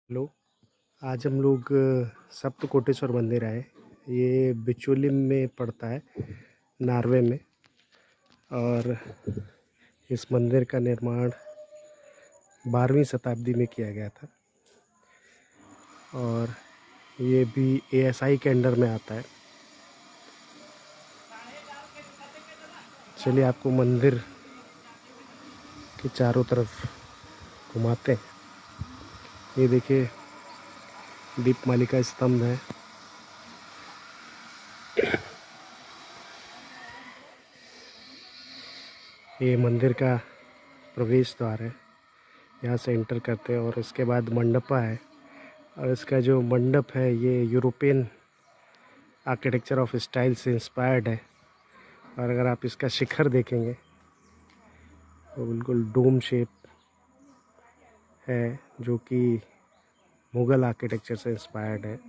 Hello. आज हम लोग सप्त कोटेश्वर मंदिर आए। ये बिचोलिम में पड़ता है, नॉर्वे में। और इस मंदिर का निर्माण 12वीं शताब्दी में किया गया था और ये भी एएसआई के अंडर में आता है। चलिए आपको मंदिर के चारों तरफ घुमाते हैं। ये देखिए, दीपमालिका स्तंभ है। ये मंदिर का प्रवेश द्वार है, यहाँ से एंटर करते हैं। और इसके बाद मंडपा है, और इसका जो मंडप है ये यूरोपियन आर्किटेक्चर ऑफ स्टाइल से इंस्पायर्ड है। और अगर आप इसका शिखर देखेंगे तो बिल्कुल डोम शेप है, जो कि मुग़ल आर्किटेक्चर से इंस्पायर्ड है।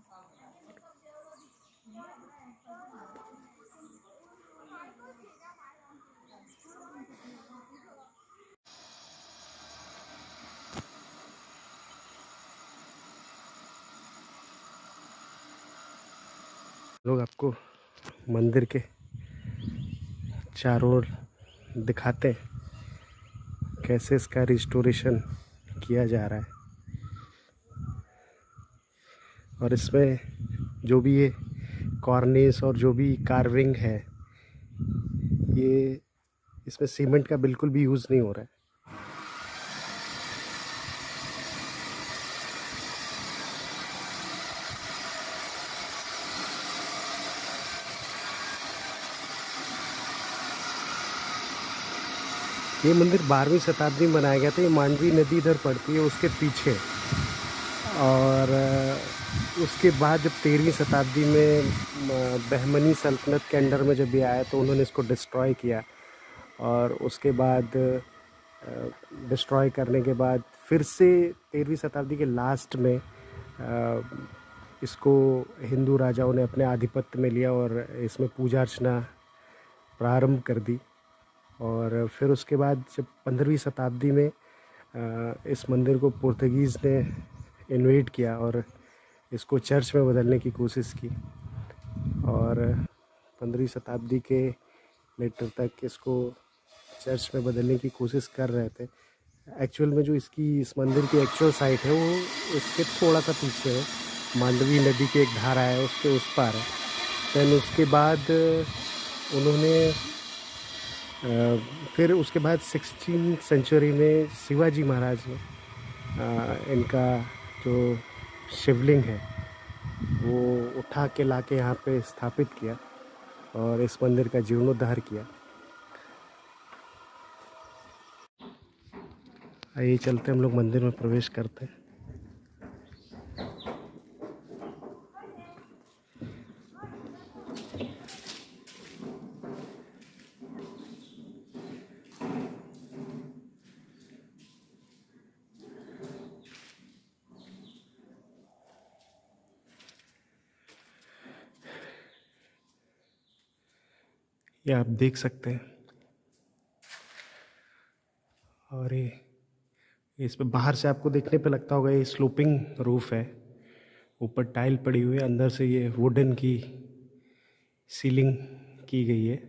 लोग आपको मंदिर के चारों ओर दिखाते हैं कैसे इसका रिस्टोरेशन किया जा रहा है। और इसमें जो भी ये कॉर्निस और जो भी कार्विंग है, ये इसमें सीमेंट का बिल्कुल भी यूज़ नहीं हो रहा है। ये मंदिर 12वीं शताब्दी में बनाया गया था। ये मांडवी नदी इधर पड़ती है, उसके पीछे। और उसके बाद जब 13वीं शताब्दी में बहमनी सल्तनत के अंडर में जब ये आया तो उन्होंने इसको डिस्ट्रॉय किया। और उसके बाद डिस्ट्रॉय करने के बाद फिर से 13वीं शताब्दी के लास्ट में इसको हिंदू राजाओं ने अपने आधिपत्य में लिया और इसमें पूजा अर्चना प्रारंभ कर दी। और फिर उसके बाद जब 15वीं शताब्दी में इस मंदिर को पुर्तगीज़ ने इन्वेड किया और इसको चर्च में बदलने की कोशिश की। और 15वीं शताब्दी के लेटर तक इसको चर्च में बदलने की कोशिश कर रहे थे। एक्चुअल में जो इस मंदिर की एक्चुअल साइट है वो इसके थोड़ा सा पीछे है, मांडवी नदी की एक धारा है उसके उस पार है। दैन उसके बाद उन्होंने फिर उसके बाद 16वीं सेंचुरी में शिवाजी महाराज ने इनका जो शिवलिंग है वो उठा के लाके यहाँ पे स्थापित किया और इस मंदिर का जीर्णोद्धार किया। आइए चलते हम लोग मंदिर में प्रवेश करते हैं। ये आप देख सकते हैं। और ये इसमें बाहर से आपको देखने पे लगता होगा ये स्लोपिंग रूफ है, ऊपर टाइल पड़ी हुई है, अंदर से ये वुडन की सीलिंग की गई है।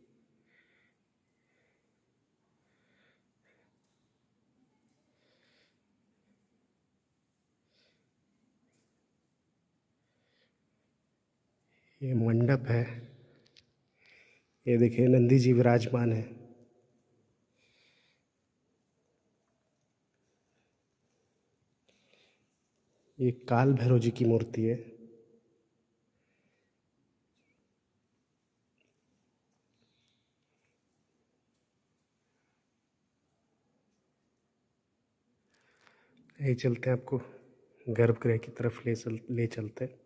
ये मंडप है, ये देखिए नंदी जी विराजमान है। ये काल भैरव जी की मूर्ति है। यही चलते हैं, आपको गर्भगृह की तरफ ले चलते हैं।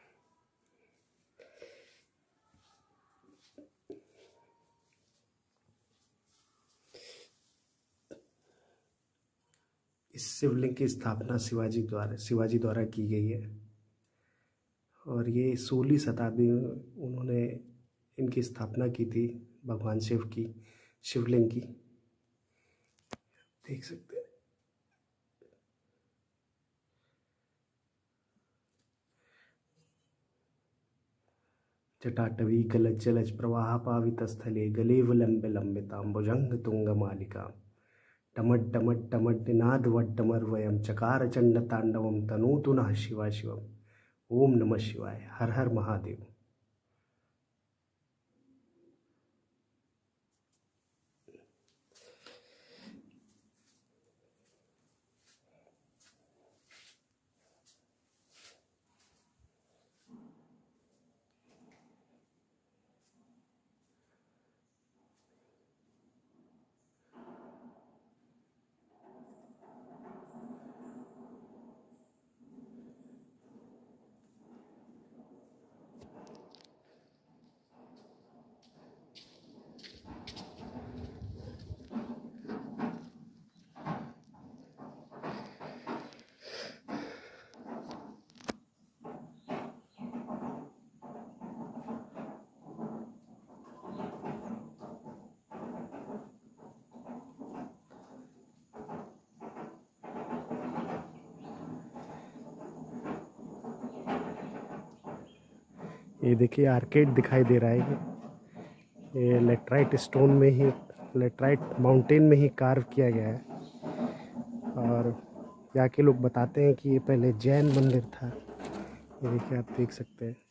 इस शिवलिंग की स्थापना शिवाजी द्वारा की गई है। और ये 16वीं शताब्दी में उन्होंने इनकी स्थापना की थी, भगवान शिव की शिवलिंग की। देख सकते हैं। जटाटवी गलज्जलज प्रवाह पावितस्थले गलेवलम्बितां भुजङ्गतुङ्गमालिकां टमड्डमड्डमड्डिनादवड्डमर्वयं चकार चण्डताण्डवं तनोतु नः शिवा शिवम्। ओम नमः शिवाय। हर हर महादेव। ये देखिए आर्केड दिखाई दे रहा है। ये लेटराइट स्टोन में ही, लेटराइट माउंटेन में ही कार्व किया गया है। और यहाँ के लोग बताते हैं कि ये पहले जैन मंदिर था। ये देखिए आप देख सकते हैं।